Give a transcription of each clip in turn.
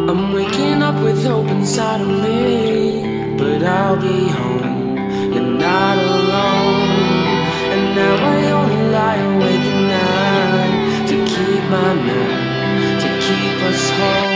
I'm waking up with hope inside of me, but I'll be home, you're not alone. And now I only lie awake at night to keep my nerve, to keep us home.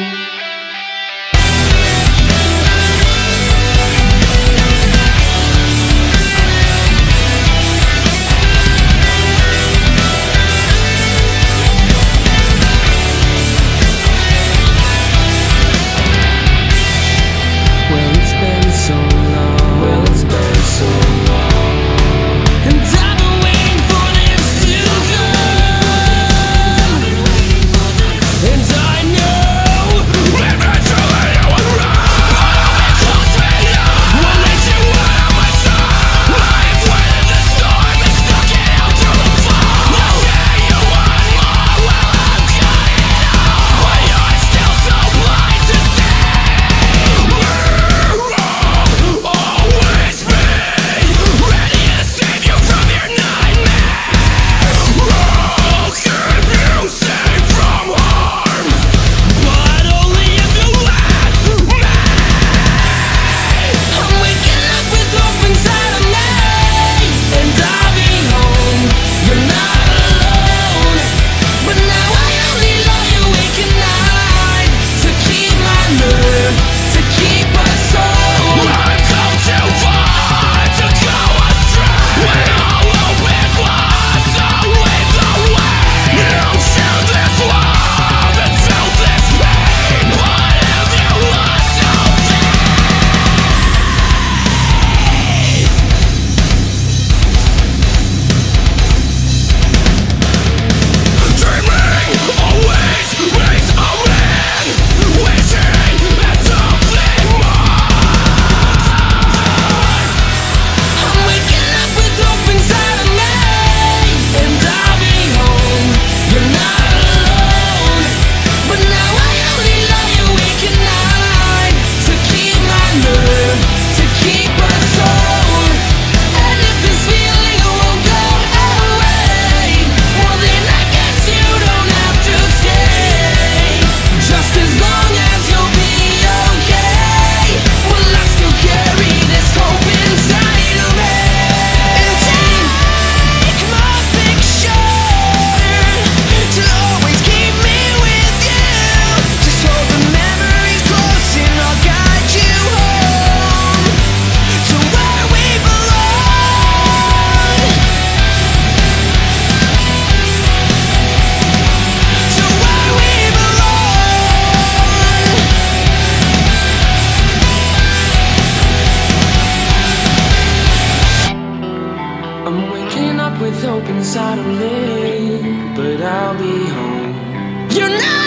I'm waking up with hope inside of me, but I'll be home. You're not